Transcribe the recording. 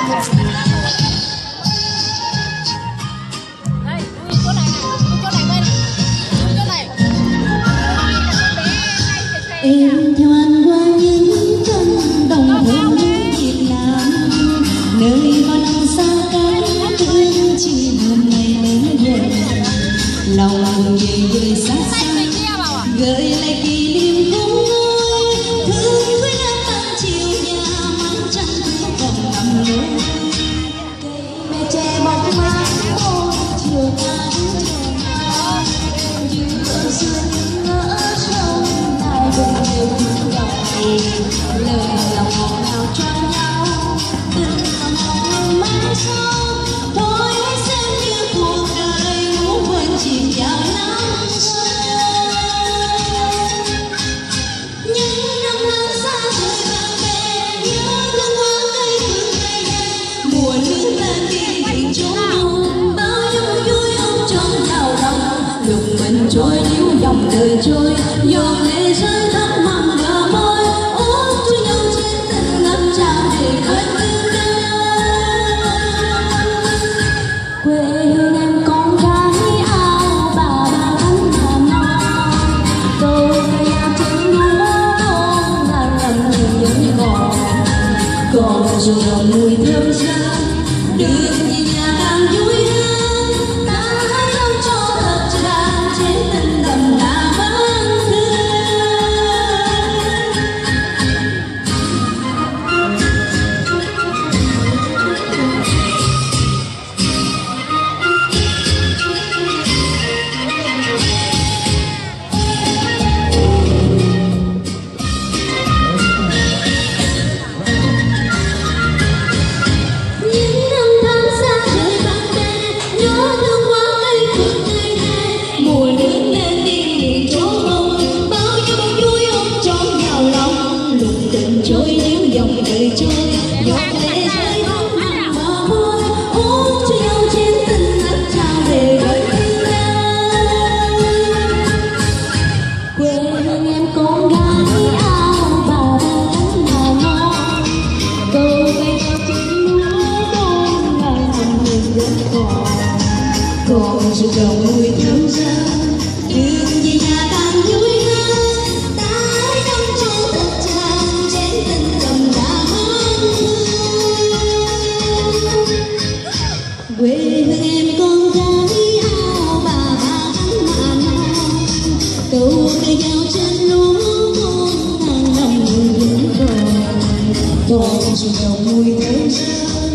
Em theo anh qua những cánh đồng thôn Việt Nam, nơi bao năm xa cách thương chỉ hôm nay đến về, lòng buồn về xa xa gợi lại kỷ niệm không nguôi, thương với em ban chiều nhà mắng trăng thương còn nằm lối, cây me che bóng mát ôi chiều nắng giữa xuân ngỡ trông lại bên nhiều lời lòng ngọt ngào cho nhau từng còn hồng mãi sau thôi hãy xem như cuộc đời ngủ quên chìm vào nắng những năm tháng xa rời bạn bè nhớ thương hoa cây phương ngày hè mùa nước lên đi tìm chỗ buồn bao nhiêu vui ôm trong vào lòng lúc mình trôi níu dòng đời trôi giọt lệ rơi thấp mặn bờ môi ôm cho nhau trên tình ngập tràn để khơi tương quê hương em con gái áo bà cánh Hà Nội câu cây nhà trên núi non là ngầm những còn dù mùi thơm rơi đường về nhà càng vui hơn ta hãy đâu cho thật tràn trên tình đậm đà vấn thương. Những năm tháng xa rời bạn bè nhớ thương hoa cây phượng ngày hè mùa nước lên đi chỗ hồng bao nhiêu vui ôm trọn vào lòng lúc tình trôi níu dòng đời trôi giọt lệ rơi thấm mặn bờ môi ôm cho nhau trên tình ngập tràn để gợi thương quê hương em con gái áo bà cánh Hà Nội câu cây cao trên núi non là ngầm hương vẫn còn dù đầu mùi thơm rơi đường về nhà càng vui hơn ta hãy đắm cho thật tràn trên tình đậm đà vấn thương quê hương em con gái áo bà cánh Hà Nội câu cây cao trên núi non hàng năm hương vẫn còn dù đầu mùi thơm rơi